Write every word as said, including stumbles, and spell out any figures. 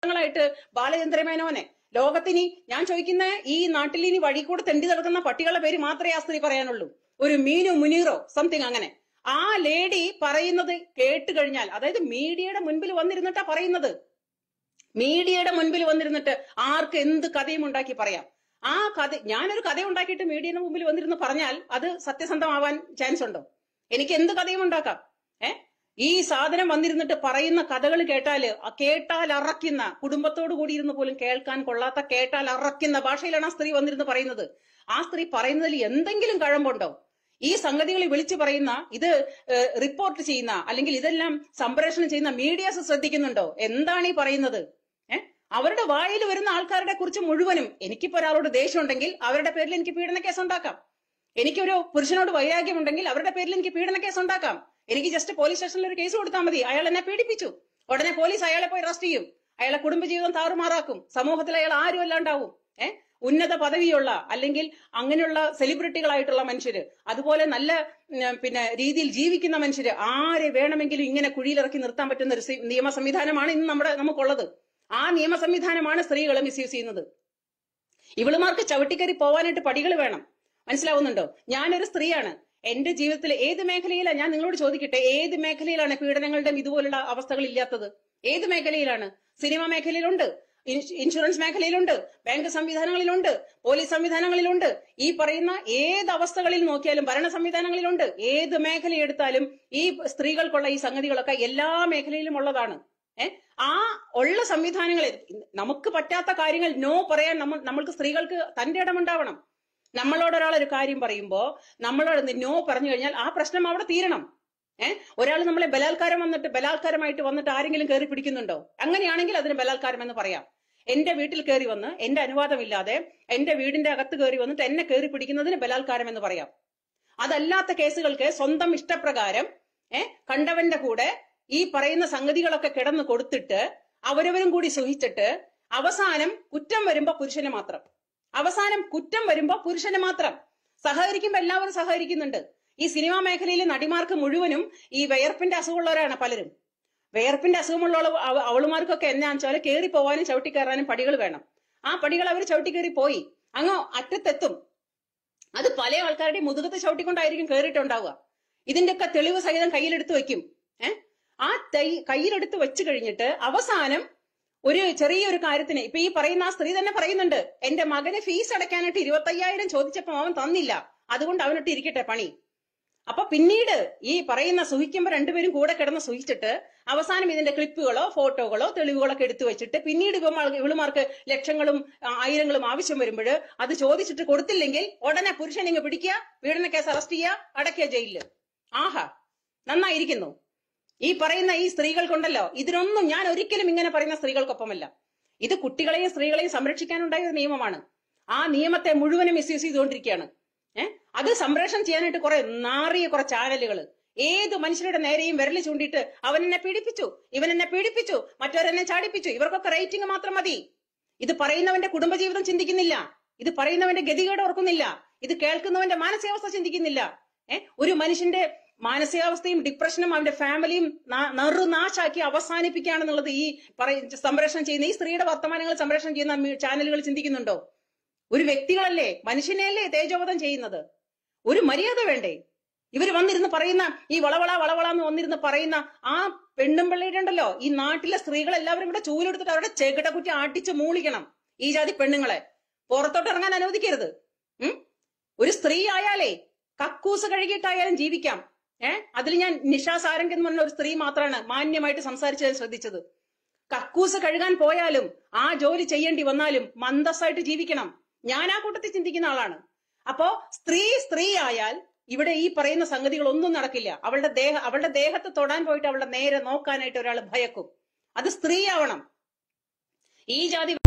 ായിട്ട് ബാലചന്ദ്രമേനോനെ ലോകത്തിനി ഞാൻ ചോദിക്കുന്ന ഈ നാട്ടിൽ ഇനി വഴി കൂടെ തെണ്ടി നടക്കുന്ന പട്ടികളുടെ പേര് മാത്രമേ ആ സ്ത്രീ പറയാനുള്ളൂ. ഒരു മീനു മുനീറോ സംതിങ് അങ്ങനെ. ആ ലേഡി പറയുന്നത് കേട്ട് കഴിഞ്ഞാൽ, അതായത് മീഡിയയുടെ മുൻപിൽ വന്നിരുന്നിട്ടാ പറയുന്നത്. മീഡിയയുടെ മുൻപിൽ വന്നിരുന്നിട്ട് ആർക്ക് എന്ത് കഥയും ഉണ്ടാക്കി പറയാം. ആ കഥ ഞാനൊരു കഥ ഉണ്ടാക്കിയിട്ട് മീഡിയയുടെ മുമ്പിൽ വന്നിരുന്ന് പറഞ്ഞാൽ അത് സത്യസന്ധമാവാൻ ചാൻസ് ഉണ്ടോ? എനിക്ക് എന്ത് കഥയും ഉണ്ടാക്കാം. ഏഹ് ഈ സാധനം വന്നിരുന്നിട്ട് പറയുന്ന കഥകൾ കേട്ടാല് കേട്ടാൽ അറക്കുന്ന, കുടുംബത്തോടു കൂടി ഇരുന്ന് പോലും കേൾക്കാൻ കൊള്ളാത്ത, കേട്ടാൽ അറക്കുന്ന ഭാഷയിലാണ് ആ സ്ത്രീ വന്നിരുന്ന് പറയുന്നത്. ആ സ്ത്രീ പറയുന്നതിൽ എന്തെങ്കിലും കഴമ്പുണ്ടോ? ഈ സംഗതികൾ വിളിച്ചു പറയുന്ന, ഇത് റിപ്പോർട്ട് ചെയ്യുന്ന, അല്ലെങ്കിൽ ഇതെല്ലാം സംപ്രേഷണം ചെയ്യുന്ന മീഡിയാസ് ശ്രദ്ധിക്കുന്നുണ്ടോ? എന്താണ് ഈ പറയുന്നത്? ഏഹ് അവരുടെ വായിൽ വരുന്ന ആൾക്കാരുടെ കുറിച്ച് മുഴുവനും എനിക്കിപ്പോ ഒരാളോട് ദേഷ്യം ഉണ്ടെങ്കിൽ അവരുടെ പേരിൽ എനിക്ക് പീഡന കേസ് ഉണ്ടാക്കാം. എനിക്കൊരു പുരുഷനോട് വൈരാഗ്യമുണ്ടെങ്കിൽ അവരുടെ പേരിൽ എനിക്ക് പീഡന കേസ് ഉണ്ടാക്കാം. എനിക്ക് ജസ്റ്റ് പോലീസ് സ്റ്റേഷനിൽ ഒരു കേസ് കൊടുത്താൽ മതി. അയാൾ എന്നെ പീഡിപ്പിച്ചു, ഉടനെ പോലീസ് അയാളെ പോയി അറസ്റ്റ് ചെയ്യും, അയാളെ കുടുംബജീവിതം താറുമാറാക്കും, സമൂഹത്തിൽ അയാൾ ആരും അല്ലാണ്ടാവും. ഏഹ് ഉന്നത പദവിയുള്ള അല്ലെങ്കിൽ അങ്ങനെയുള്ള സെലിബ്രിറ്റികളായിട്ടുള്ള മനുഷ്യര്, അതുപോലെ നല്ല പിന്നെ രീതിയിൽ ജീവിക്കുന്ന മനുഷ്യര്, ആരെ വേണമെങ്കിലും ഇങ്ങനെ കുഴിയിലിറക്കി നിർത്താൻ പറ്റുന്ന ഒരു നിയമ സംവിധാനമാണ് ഇന്ന് നമ്മുടെ നമുക്കുള്ളത്. ആ നിയമ സംവിധാനമാണ് സ്ത്രീകളെ മിസ്യൂസ് ചെയ്യുന്നത്. ഇവളുമാർക്ക് ചവിട്ടിക്കറി പോവാനായിട്ട് പടികൾ വേണം. മനസ്സിലാവുന്നുണ്ടോ? ഞാനൊരു സ്ത്രീയാണ്. എന്റെ ജീവിതത്തിൽ ഏത് മേഖലയിലാണ്, ഞാൻ നിങ്ങളോട് ചോദിക്കട്ടെ, ഏത് മേഖലയിലാണ് പീഡനങ്ങളുടെ ഇതുപോലുള്ള അവസ്ഥകൾ ഇല്ലാത്തത്? ഏത് മേഖലയിലാണ്? സിനിമ മേഖലയിലുണ്ട്, ഇൻഷുറൻസ് മേഖലയിലുണ്ട്, ബാങ്ക് സംവിധാനങ്ങളിലുണ്ട്, പോലീസ് സംവിധാനങ്ങളിലുണ്ട്, ഈ പറയുന്ന ഏത് അവസ്ഥകളിൽ നോക്കിയാലും ഭരണ സംവിധാനങ്ങളിലുണ്ട്. ഏത് മേഖല എടുത്താലും ഈ സ്ത്രീകൾക്കുള്ള ഈ സംഗതികളൊക്കെ എല്ലാ മേഖലയിലും ഉള്ളതാണ്. ഏഹ് ആ ഉള്ള സംവിധാനങ്ങളിൽ നമുക്ക് പറ്റാത്ത കാര്യങ്ങൾ നോ പറയാൻ നമ്മൾ നമ്മൾക്ക് സ്ത്രീകൾക്ക് തന്റെ ഇടമുണ്ടാവണം. നമ്മളോട് ഒരാൾ ഒരു കാര്യം പറയുമ്പോ നമ്മളോട് നോ പറഞ്ഞു കഴിഞ്ഞാൽ ആ പ്രശ്നം അവിടെ തീരണം. ഏഹ് ഒരാൾ നമ്മളെ ബലാത്കാരം വന്നിട്ട് ബലാത്കാരമായിട്ട് വന്നിട്ട് ആരെങ്കിലും കയറി പിടിക്കുന്നുണ്ടോ? അങ്ങനെയാണെങ്കിൽ അതിന് ബലാത്കാരം എന്ന് പറയാം. എന്റെ വീട്ടിൽ കയറി വന്ന് എന്റെ അനുവാദമില്ലാതെ എന്റെ വീടിന്റെ അകത്ത് കയറി വന്നിട്ട് എന്നെ കയറി പിടിക്കുന്നതിന് ബലാത്കാരം എന്ന് പറയാം. അതല്ലാത്ത കേസുകൾക്ക് സ്വന്തം ഇഷ്ടപ്രകാരം ഏഹ് കണ്ടവന്റെ കൂടെ ഈ പറയുന്ന സംഗതികളൊക്കെ കിടന്ന് കൊടുത്തിട്ട് അവരവരും കൂടി സുഹിച്ചിട്ട് അവസാനം കുറ്റം വരുമ്പോ പുരുഷന് മാത്രം അവസാനം കുറ്റം വരുമ്പോ പുരുഷന് മാത്രം സഹകരിക്കുമ്പോ എല്ലാവരും സഹകരിക്കുന്നുണ്ട്. ഈ സിനിമാ മേഖലയിലെ നടിമാർക്ക് മുഴുവനും ഈ വിയർപ്പിന്റെ അസുഖമുള്ളവരാണ് പലരും. വിയർപ്പിന്റെ അസുഖമുള്ള അവളുമാർക്കൊക്കെ എന്നാ വെച്ചാൽ കയറി പോവാനും ചവിട്ടിക്കയറാനും പടികൾ വേണം. ആ പടികൾ അവർ ചവിട്ടിക്കയറി പോയി അങ്ങ് അറ്റത്തെത്തും. അത് പല ആൾക്കാരുടെയും മുതുകത്ത് ചവിട്ടിക്കൊണ്ടായിരിക്കും കയറിയിട്ടുണ്ടാവുക. ഇതിന്റെയൊക്കെ തെളിവ് സഹിതം കയ്യിലെടുത്ത് വെക്കും. ഏഹ് ആ തൈ കയ്യിലെടുത്ത് വെച്ച് കഴിഞ്ഞിട്ട് അവസാനം ഒരു ചെറിയൊരു കാര്യത്തിന്, ഇപ്പൊ ഈ പറയുന്ന ആ സ്ത്രീ തന്നെ പറയുന്നുണ്ട്, എന്റെ മകന് ഫീസ് അടയ്ക്കാനായിട്ട് ഇരുപത്തയ്യായിരം ചോദിച്ചപ്പോ അവൻ തന്നില്ല, അതുകൊണ്ട് അവനിട്ട് ഇരിക്കട്ടെ പണി. അപ്പൊ പിന്നീട് ഈ പറയുന്ന സുഹിക്കുമ്പോ രണ്ടുപേരും കൂടെ കിടന്ന് സുഹിച്ചിട്ട് അവസാനം ഇതിന്റെ ക്ലിപ്പുകളോ ഫോട്ടോകളോ തെളിവുകളൊക്കെ എടുത്തു വെച്ചിട്ട് പിന്നീട് ഇവളുമാർക്ക് ലക്ഷങ്ങളും ആയിരങ്ങളും ആവശ്യം വരുമ്പോൾ അത് ചോദിച്ചിട്ട് കൊടുത്തില്ലെങ്കിൽ ഉടനെ പുരുഷൻ ഇങ്ങ് പിടിക്കുക, പീഡന കേസ് അറസ്റ്റ് ചെയ്യുക, അടയ്ക്കുക ജയിലില്. ആഹാ, നന്നായിരിക്കുന്നു. ഈ പറയുന്ന ഈ സ്ത്രീകൾക്കുണ്ടല്ലോ, ഇതിനൊന്നും ഞാൻ ഒരിക്കലും ഇങ്ങനെ പറയുന്ന സ്ത്രീകൾക്കൊപ്പമല്ല. ഇത് കുട്ടികളെയും സ്ത്രീകളെയും സംരക്ഷിക്കാനുണ്ടായ ഒരു നിയമമാണ്. ആ നിയമത്തെ മുഴുവനും മിസ്യൂസ് ചെയ്തുകൊണ്ടിരിക്കുകയാണ്. ഏഹ് അത് സംപ്രേഷണം ചെയ്യാനായിട്ട് കുറെ നാറിയ കുറെ ചാനലുകൾ ഏത് മനുഷ്യരുടെ നേരെയും വിരല് ചൂണ്ടിയിട്ട് അവൻ എന്നെ പീഡിപ്പിച്ചു, ഇവൻ എന്നെ പീഡിപ്പിച്ചു, മറ്റവരെന്നെ ചാടിപ്പിച്ചു, ഇവർക്കൊക്കെ റേറ്റിംഗ് മാത്രം മതി. ഇത് പറയുന്നവന്റെ കുടുംബജീവിതം ചിന്തിക്കുന്നില്ല, ഇത് പറയുന്നവന്റെ ഗതികേട് ഓർക്കുന്നില്ല, ഇത് കേൾക്കുന്നവന്റെ മാനസികാവസ്ഥ ചിന്തിക്കുന്നില്ല. ഏഹ് ഒരു മനുഷ്യന്റെ മാനസികാവസ്ഥയും ഡിപ്രഷനും അവന്റെ ഫാമിലിയും നെറുനാശാക്കി അവസാനിപ്പിക്കുകയാണെന്നുള്ളത് ഈ പറയ സംപ്രേഷണം ചെയ്യുന്ന ഈ സ്ത്രീയുടെ വർത്തമാനങ്ങൾ സംപ്രേഷണം ചെയ്യുന്ന ചാനലുകൾ ചിന്തിക്കുന്നുണ്ടോ? ഒരു വ്യക്തികളല്ലേ, മനുഷ്യനെയല്ലേ തേജോവധം ചെയ്യുന്നത്? ഒരു മര്യാദ വേണ്ടേ? ഇവര് വന്നിരുന്ന് പറയുന്ന ഈ വളവള വളവള എന്ന് വന്നിരുന്ന് പറയുന്ന ആ പെണ്ണും പിള്ളേരുടെ ഉണ്ടല്ലോ, ഈ നാട്ടിലെ സ്ത്രീകൾ എല്ലാവരും കൂടെ ചൂലെടുത്തിട്ട് അവരുടെ ചെകിട കുറ്റി ആട്ടിച്ച് മൂളിക്കണം. ഈ ജാതി പെണ്ണുങ്ങളെ പുറത്തോട്ട് ഇറങ്ങാൻ അനുവദിക്കരുത്. ഉം ഒരു സ്ത്രീ ആയാലേ കക്കൂസ് കഴുകിയിട്ടായാലും ജീവിക്കാം. ഏഹ് അതിൽ ഞാൻ നിഷാ സാരംഗ് എന്ന് പറഞ്ഞ ഒരു സ്ത്രീ മാത്രമാണ് മാന്യമായിട്ട് സംസാരിച്ചത് ശ്രദ്ധിച്ചത്. കക്കൂസ് കഴുകാൻ പോയാലും ആ ജോലി ചെയ്യേണ്ടി വന്നാലും മന്ദസ്സായിട്ട് ജീവിക്കണം. ഞാൻ ആ കൂട്ടത്തിൽ ചിന്തിക്കുന്ന ആളാണ്. അപ്പോ സ്ത്രീ സ്ത്രീ ആയാൽ ഇവിടെ ഈ പറയുന്ന സംഗതികൾ ഒന്നും നടക്കില്ല. അവളുടെ ദേഹ അവളുടെ ദേഹത്ത് തൊടാൻ പോയിട്ട് അവളുടെ നേരെ നോക്കാനായിട്ട് ഒരാൾ ഭയക്കും. അത് സ്ത്രീ ആവണം. ഈ ജാതി